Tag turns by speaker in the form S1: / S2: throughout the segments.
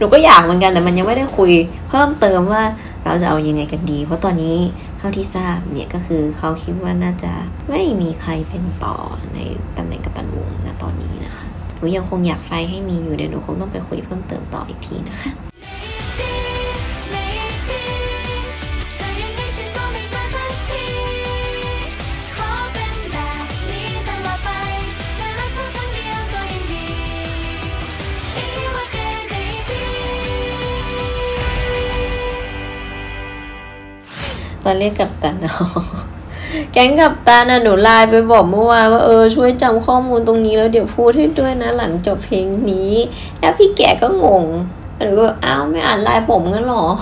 S1: นูก็อยากเหมือนกันแต่มันยังไม่ได้คุยเพิ่มเติมว่าเราจะเอายังไงกันดีเพราะตอนนี้เท่าที่ทราบเนี่ยก็คือเขาคิดว่าน่าจะไม่มีใครเป็นต่อในตำแหน่งกัปตันวงณตอนนี้นะคะหนูยังคงอยากไฟให้มีอยู่เดี๋ยวหนูคงต้องไปคุยเพิ่มเติมต่ออีกทีนะคะตอนเรียกกัปตันแก๊งกัปตันหนูไลน์ไปบอกเมื่อวานว่าช่วยจำข้อมูลตรงนี้แล้วเดี๋ยวพูดให้ด้วยนะหลังจบเพลงนี้แล้วพี่แกก็งงหนูก็อ้าวไม่อ่านไลน์ผมงั้นหรอ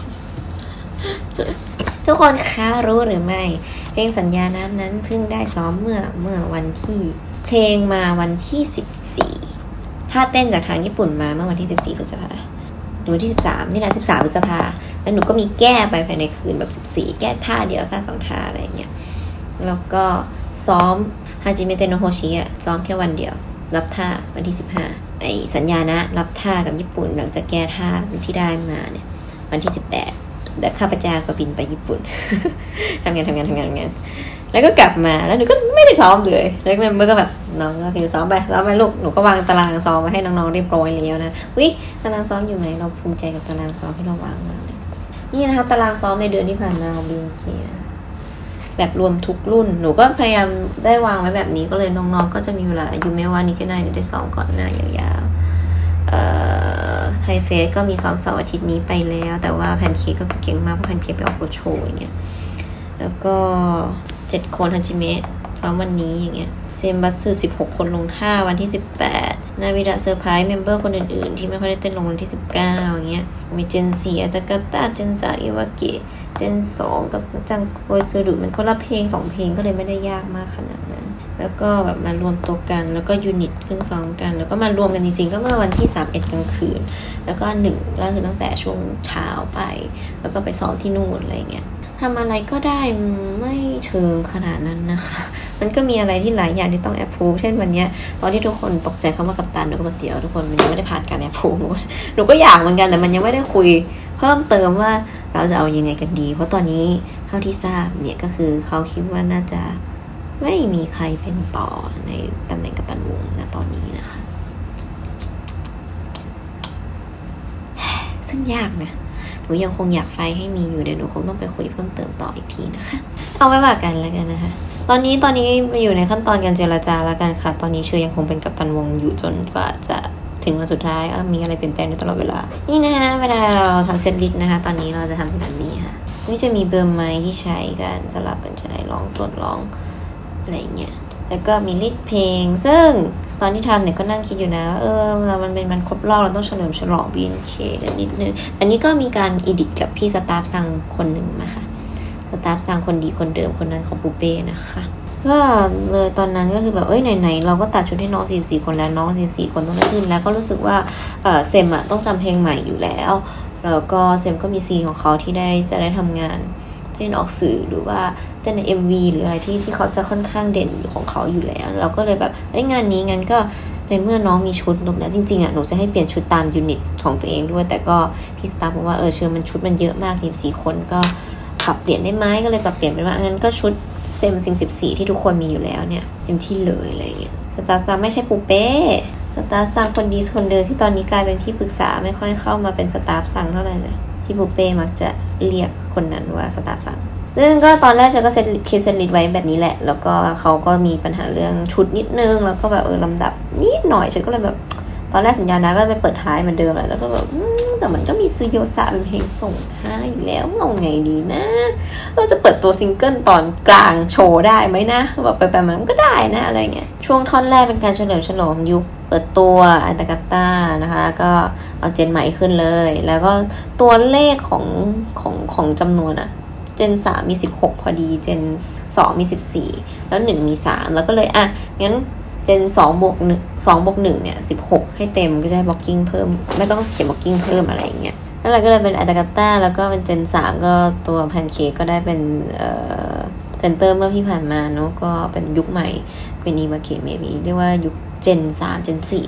S1: ทุกคนคะรู้หรือไม่เพลงสัญญานั้นเพิ่งได้ซ้อมเมื่อวันที่เพลงมาวันที่14ถ้าเต้นจากทางญี่ปุ่นมาเมื่อวันที่14พฤษภาคมหรือวันที่13นี่แหละ13พฤษภาแล้วหนูก็มีแก้ไปภายในคืนแบบ14แก้ท่าเดียวท่า2ท่าอะไรอย่างเงี้ยแล้วก็ซ้อมฮาจิเมเตโนโฮชิอ่ะซ้อมแค่วันเดียวรับท่าวันที่15ไอสัญญานะรับท่ากับญี่ปุ่นหลังจากแก้ท่าที่ได้มาเนี่ยวันที่18แต่ข้าพเจ้าก็บินไปญี่ปุ่น ทำงานแล้วก็กลับมาแล้วหนูก็ไม่ได้ซ้อมเลยแล้วเมมเบอร์ก็แบบน้องก็คือซ้อมไปลูกหนูก็วางตารางซ้อมมาให้น้องๆเรียบร้อยแล้วนะตารางซ้อมอยู่ไหมเราภูมิใจกับตารางซ้อมที่เราวางมาเลยนี่นะคะตารางซ้อมในเดือนที่ผ่านมาของ BNK นะแบบรวมทุกรุ่นหนูก็พยายามได้วางไว้แบบนี้ก็เลยน้องๆก็จะมีเวลายูเมว่านี้ก็ได้ซ้อมก่อนหน้ายาวๆไทเฟสก็มีซ้อมเสาร์อาทิตย์นี้ไปแล้วแต่ว่าแพนเค้กก็เก่งมากเพราะแพนเค้กไปออกโรดโชว์อย่างเงี้ยแล้วก็7คนฮัจิเมะซ้อมวันนี้อย่างเงี้ยเซมบัสซึ16คนลงท่าวันที่18นาวิดะเซอร์ไพรส์เมมเบอร์คนอื่นๆที่ไม่ค่อยได้เต้นลงวันที่19อย่างเงี้ยมีเจน4อัตากาตะเจน3อิวาเกะเจน2กับจังโคจูรุมันคนละเพลง2เพลงก็เลยไม่ได้ยากมากขนาดนั้นแล้วก็แบบมารวมตัวกันแล้วก็ยูนิตเพิ่งซ้อมกันแล้วก็มารวมกันจริงๆก็เมื่อวันที่31กลางคืนแล้วก็1ก็คือตั้งแต่ช่วงเช้าไปแล้วก็ไปซ้อมที่นู่นอะไรเงี้ยทำอะไรก็ได้ไม่เชิงขนาดนั้นนะคะมันก็มีอะไรที่หลายอย่างที่ต้องแอปพูฟเช่นวันนี้ตอนที่ทุกคนตกใจเขาว่ากัปตันหนูก็มาเตี๋ยวทุกคนมันยังไม่ได้ผ่านการแอปพูฟหนูก็อยากเหมือนกันแต่มันยังไม่ได้คุยเพิ่มเติมว่าเราจะเอายังไงกันดีเพราะตอนนี้เท่าที่ทราบเนี่ยก็คือเขาคิดว่าน่าจะไม่มีใครเป็นต่อในตำแหน่งกัปตันวงณตอนนี้นะคะซึ่งยากนะหนูยังคงอยากไฟให้มีอยู่เดี๋ยวหนูคงต้องไปคุยเพิ่มเติมต่ออีกทีนะคะเอาไว้ว่ากันแล้วกันนะคะตอนนี้มาอยู่ในขั้นตอนการเจรจาแล้วกันค่ะตอนนี้เชื่อยังคงเป็นกัปตันวงอยู่จนกว่าจะถึงวันสุดท้ายมีอะไรเปลี่ยนแปลงในตลอดเวลานี่นะคะเวลาเราทำเซตลิสต์นะคะตอนนี้เราจะทำแบบนี้ค่ะนี่จะมีเบอร์ไม้ที่ใช้กันสลับกันใช้ร้องสดร้องอะไรอย่างเงี้ยแล้วก็มีลิสต์เพลงซึ่งตอนที่ทำเนี่ยก็นั่งคิดอยู่นะว่ามันเป็นมันครบรอบเราต้องเฉลิมฉลอง BNK กันนิดนึงอันนี้ก็มีการอีดิทกับพี่สตาฟซังคนหนึ่งนะคะสตาฟซังคนดีคนเดิมคนนั้นของปูเป้นะคะก็เลยตอนนั้นก็คือแบบไหนๆเราก็ตัดชุดให้น้อง44คนแล้วน้อง44คนต้องได้ขึ้นแล้วก็รู้สึกว่าเซมต้องจำเพลงใหม่อยู่แล้วแล้วก็เซมก็มีซีนของเขาที่จะได้ทำงานเต้นออกสื่อหรือว่าเต้นใน MV หรืออะไรที่เขาจะค่อนข้างเด่นของเขาอยู่แล้วเราก็เลยแบบงานนี้งั้นก็ในเมื่อน้องมีชุดแล้วจริงๆหนูจะให้เปลี่ยนชุดตามยูนิตของตัวเองด้วยแต่ก็พี่สตาฟบอกว่าเชื่อมันชุดมันเยอะมาก44คนก็ปรับเปลี่ยนได้ไหมก็เลยปรับเปลี่ยนเป็นว่างั้นก็ชุดเซม14ที่ทุกคนมีอยู่แล้วเนี่ยเต็มที่เลยอะไรอย่างเงี้ยสตาฟซังไม่ใช่ปูเป้สตาฟซังคนดีคนเดิมที่ตอนนี้กลายเป็นที่ปรึกษาไม่ค่อยเข้ามาเป็นสตาฟซังเท่าไหร่เลยที่ปูเป้มักจะเรียกคนนั้นว่าสตาฟซังซึ่งก็ตอนแรกฉันก็คิดเซตลิสต์ไว้แบบนี้แหละแล้วก็เขาก็มีปัญหาเรื่องชุดนิดนึงแล้วก็แบบลำดับนิดหน่อยฉันก็เลยแบบตอนแรกสัญญานะก็ไปเปิดท้ายเหมือนเดิมแล้วก็แบบแต่มันก็มีซูโยซะเป็นเพลงส่งท้ายอยู่แล้วเอาไงดีนะเราจะเปิดตัวซิงเกิลตอนกลางโชว์ได้ไหมนะแบบไปมันก็ได้นะอะไรเงี้ยช่วงท่อนแรกเป็นการเฉลิมฉลองยุคเปิดตัวอัตากาต้านะคะก็เอาเจนใหม่ขึ้นเลยแล้วก็ตัวเลขของจำนวนเจน3มี16พอดีเจน2มี14แล้ว1มี3แล้วก็เลยงั้นเจน2บวก1เนี่ย16ให้เต็มก็จะได้บล็อกกิ้งเพิ่มไม่ต้องเขียนบล็อกกิ้งเพิ่มอะไรอย่างเงี้ยแล้วเราก็เลยเป็นอัตากาต้าแล้วก็เป็นเจน3ก็ตัวแพนเค้กก็ได้เป็นเซนเตอร์เมื่อที่ผ่านมาเนาะก็เป็นยุคใหม่เป็นอีมาเกะเมบีเรียกว่ายุคเจน3เจน4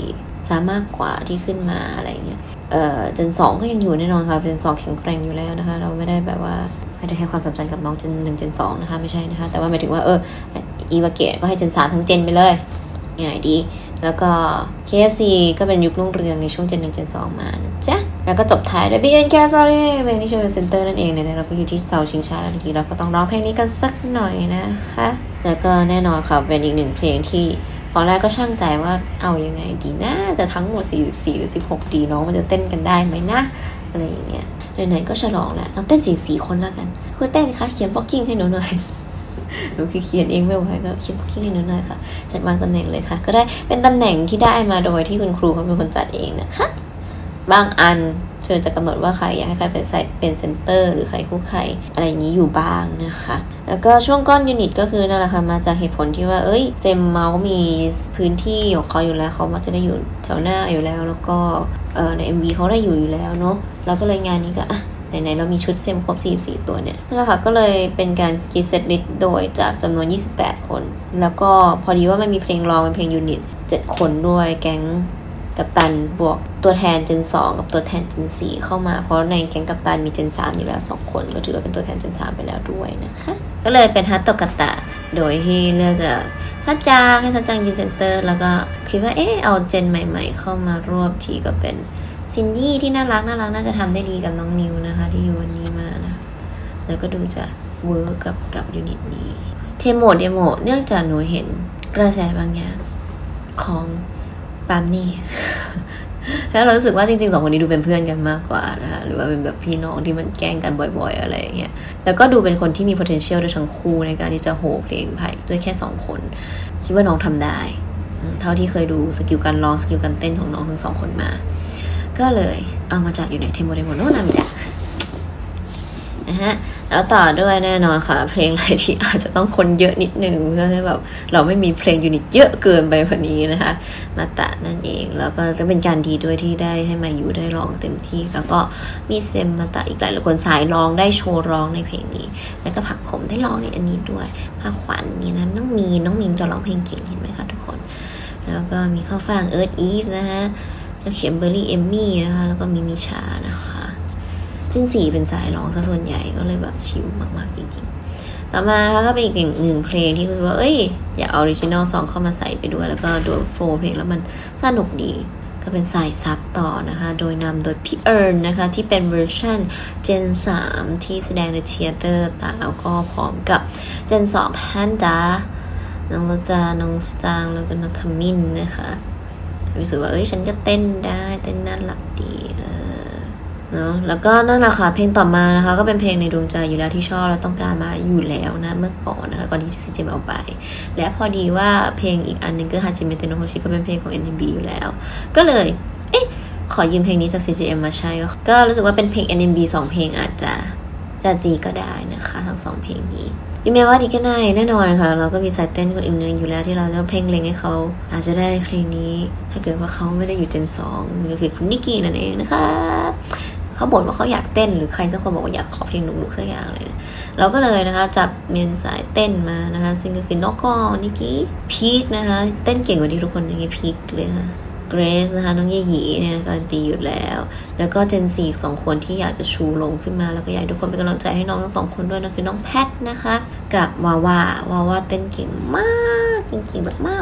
S1: ซามากกว่าที่ขึ้นมาอะไรเงี้ยเจน2ก็ยังอยู่แน่นอนค่ะเจน2แข็งแกร่งอยู่แล้วนะคะเราไม่ได้แบบว่าไม่ได้ให้ความสำคัญกับน้องเจน1เจน2นะคะไม่ใช่นะคะแต่ว่าหมายถึงว่าอีวาเกะก็ให้เจน3ทั้งเจนไปเลยง่ายดีแล้วก็ KFC ก็เป็นยุครุ่งเรืองในช่วงเจน1เจน2มานะจ๊ะแล้วก็จบท้ายด้วย BNK Family เพลงที่โชว์ในเซ็นเตอร์นั่นเองเนี่ยเราก็อยู่ที่เสาชิงช้าแล้วทีเราก็ต้องร้องเพลงนี้กันสักหน่อยนะคะแล้วก็แน่นอนค่ะเป็นอีกหนึ่งเพลงที่ตอนแรกก็ช่างใจว่าเอายังไงดีนะจะทั้งหมด44หรือ16ดีน้องมันจะเต้นกันได้ไหมนะอะไรอย่างเงี้ยไหนๆก็ฉลองแล้วน้องเต้น44คนแล้วกันเพื่อเต้นค่ะเขียนบล็อกกิ้งให้หนูหน่อยหนูคือเขียนเองไม่ไหวก็เขียนบล็อกกิ้งให้หนูหน่อยค่ะจัดวางตำแหน่งเลยค่ะก็ได้เป็นตำแหน่งที่ได้มาโดยที่คุณครูเขาเป็นคนจัดเองนะคะบางอันเธอจะกำหนดว่าใครอยากให้ใครเป็นเซนเตอร์หรือใครคู่ใครอะไรอย่างนี้อยู่บ้างนะคะแล้วก็ช่วงก้อนยูนิตก็คือนั่นแหละค่ะมาจากเหตุผลที่ว่าเซมเมาส์มีพื้นที่ของเขาอยู่แล้วเขามักจะได้อยู่แถวหน้าอยู่แล้วแล้วก็ใน MV เขาได้อยู่แล้วเนาะแล้วก็เลยงานนี้ก็ไหนๆเรามีชุดเซมครบ44ตัวเนี่ยนั่นแหละค่ะก็เลยเป็นการคิดเซตลิสต์โดยจากจำนวน28คนแล้วก็พอดีว่ามันมีเพลงรองเป็นเพลงยูนิต7คนด้วยแก๊งกัปตันบวกตัวแทนเจน2กับตัวแทนเจน4เข้ามาเพราะในแก๊งกัปตันมีเจน3อยู่แล้ว2คนก็ถือว่าเป็นตัวแทนเจน3ไปแล้วด้วยนะคะก็เลยเป็นฮัตโตกะตะโดยที่เลือกจากซัจจังให้ซัจจังยืนเซนเตอร์แล้วก็คิดว่าเอาเจนใหม่ๆเข้ามารวบทีก็เป็นซินดี้ที่น่ารักน่าจะทำได้ดีกับน้องนิวนะคะที่อยู่วันนี้มานะแล้วก็ดูจะเวิร์กกับยูนิตนี้เดโมเนื่องจากหนูเห็นกระแสบางอย่างของปามนี่ แล้วเรารู้สึกว่าจริงๆ2คนนี้ดูเป็นเพื่อนกันมากกว่านะคะหรือว่าเป็นแบบพี่น้องที่มันแกล้งกันบ่อยๆอะไรอย่างเงี้ยแล้วก็ดูเป็นคนที่มี potential ด้วยทั้งคู่ในการที่จะโฮเพลงภายด้วยแค่2คนคิดว่าน้องทำได้เท่าที่เคยดูสกิลการร้องสกิลการเต้นของน้องทั้ง2คนมาก็เลยเอามาจัดอยู่ในเทมโมโนนามิดะค่ะนะฮะแล้วต่อด้วยแน่นอนค่ะเพลงอะไรที่อาจจะต้องคนเยอะนิดนึงเพื่อให้แบบเราไม่มีเพลงยูนิตเยอะเกินไปกว่านี้นะคะมาตะนั่นเองแล้วก็จะเป็นการดีด้วยที่ได้ให้มาอยู่ได้ร้องเต็มที่แล้วก็มีเซมมาตะอีกหลายคนสายร้องได้โชว์ร้องในเพลงนี้แล้วก็ผักขมได้ร้องในอันนี้ด้วยผักขวัญนี่นะน้องมีนจะร้องเพลงเก่งเห็นไหมคะทุกคนแล้วก็มีข้าวฟ่างเอิร์ธอีฟนะคะจะเขียนเบอร์รี่เอมมี่นะคะแล้วก็มีมิชานะคะเจน4เป็นสายร้องซะส่วนใหญ่ก็เลยแบบชิลมากๆจริงๆต่อมาก็เป็นอีกหนึ่งเพลงที่คือว่าอยากเอาออริจินอลซองเข้ามาใส่ไปด้วยแล้วก็ดูโฟล์เพลงแล้วมันสนุกดีก็เป็นสายซับต่อนะคะโดยนำโดยพี่เอิร์นนะคะที่เป็นเวอร์ชันเจน3ที่แสดงในเธียเตอร์แล้วก็พร้อมกับเจน2แพนด้าน้องโรจาน้องสตางแล้วก็น้องคามินนะคะรู้สึกว่าฉันก็เต้นได้เต้นน่ารักดีเนาะแล้วก็นั่นแหละค่ะเพลงต่อมานะคะก็เป็นเพลงในดวงใจอยู่แล้วที่ชอบและต้องการมาอยู่แล้วนะเมื่อก่อนนะคะก่อนที่ซีเจมเอาไปและพอดีว่าเพลงอีกอันนึงก็ฮาจิเมะเตโนะโฮชิก็เป็นเพลงของ NMB อยู่แล้วก็เลยขอยืมเพลงนี้จาก CJM มาใช้ก็รู้สึกว่าเป็นเพลง NMB 2เพลงอาจจะดีก็ได้นะคะทั้ง2เพลงนี้ยูเมะว่าดีแค่ไหนแน่นอนค่ะเราก็มีสายเต้นคนอื่นๆอยู่แล้วที่เราจะเพลงเล็งให้เขาอาจจะได้เพลงนี้ถ้าเกิดว่าเขาไม่ได้อยู่เจน2ก็คือคุณนิกกี้นั่นเองนะคะเขาบ่นว่าเขาอยากเต้นหรือใครสักคนบอกว่าอยากขอเพลงหนุกๆสักอย่างเลยเราก็เลยนะคะจับเมียนสายเต้นมานะคะซึ่งก็คือนอกกอนิกกี้พีคนะคะเต้นเก่งกว่าที่ทุกคนอย่างเงี้ยพีคเลยค่ะเกรซนะคะน้องเย่หยีเนี่ยการันตีอยู่แล้วก็เจน4อีก2คนที่อยากจะชูลงขึ้นมาแล้วก็อยากให้ทุกคนเป็นกำลังใจให้น้องทั้ง2คนด้วยนั่นคือน้องแพทนะคะกับวาวาเต้นเก่งมากจริงๆแบบมาก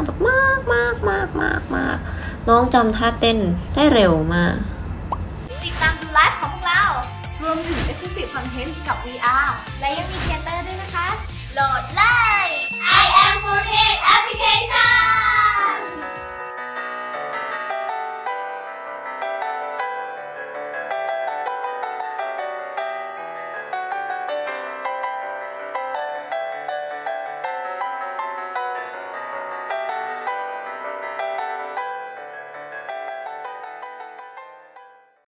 S1: น้องจำท่าเต้นได้เร็วมาก
S2: ติดตามดูไลฟ์ของพวกเรารวมถึง Exclusive Content กับ VR และยังมีเทเตอร์ด้วยนะคะโหลดเลย